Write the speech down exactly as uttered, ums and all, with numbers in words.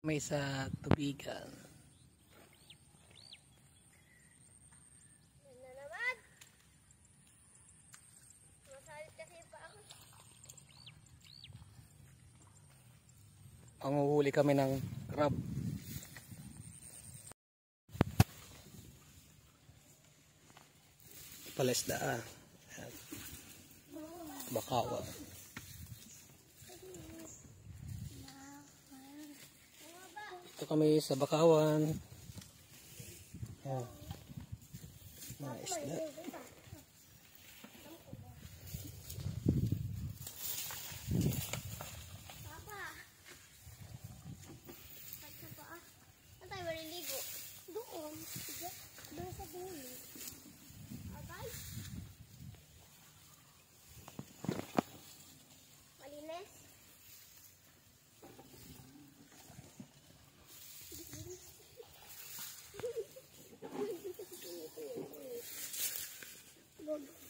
May sa tubigan. Yan na naman. Masalit kasi pa ako. Ang uhuli kami ng crab. Palesda ah. Bakawa. Ito kami sa Bakawan. Yan. Mga isda. Papa. Saan pa ah? Saan tayo maliligo? Doon. Doon sa dulo. Abay. Malinis. Good.